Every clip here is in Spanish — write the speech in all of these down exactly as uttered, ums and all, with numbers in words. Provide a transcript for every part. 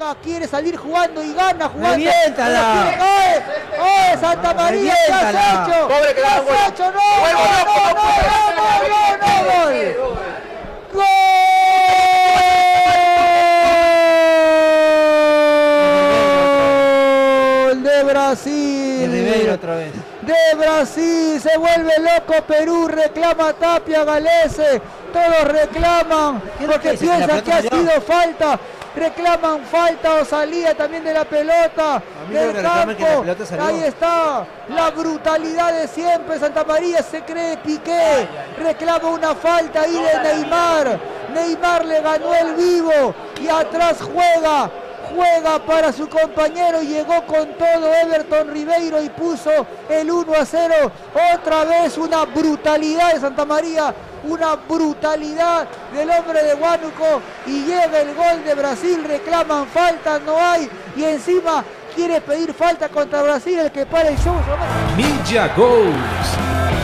juega, quiere salir jugando y gana jugando. ¡Reviéntala! ¡Eh! ¡Eh! ¡Santa María! ¿Qué has hecho? Pobre que ¿Qué la has gol. hecho? ¡No! Gol, ¡No! gol, ¡No! gol, ¡No! ¡No! ¡No! ¡No! ¡Gol! ¡Gol de Brasil! Y Ribeiro otra vez. De Brasil, se vuelve loco Perú, reclama Tapia, Galese, todos reclaman porque piensan que ha sido falta, reclaman falta o salida también de la pelota del campo. Ahí está la brutalidad de siempre. Santa María se cree Piqué, reclama una falta ahí de Neymar. Neymar le ganó el vivo y atrás juega. Juega para su compañero y llegó con todo Everton Ribeiro y puso el uno a cero. Otra vez una brutalidad de Santa María, una brutalidad del hombre de Huánuco y llega el gol de Brasil. Reclaman falta, no hay, y encima quiere pedir falta contra Brasil, el que para el show. Ninja Goals.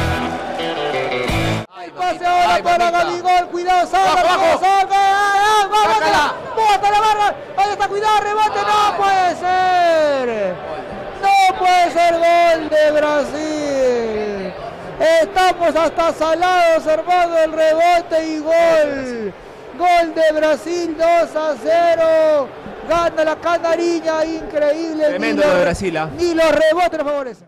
Pase ahora para Gabigol, cuidado, salva, salva, salva, bótala, bótala, barra, ahí está, cuidado, rebote, no puede ser, no puede ser gol de Brasil, estamos hasta salados, hermano, el rebote y gol, gol de Brasil, dos a cero, gana la Canariña, increíble, Tremendo lo de Brasil, ¿eh? Ni los rebotes nos favorecen.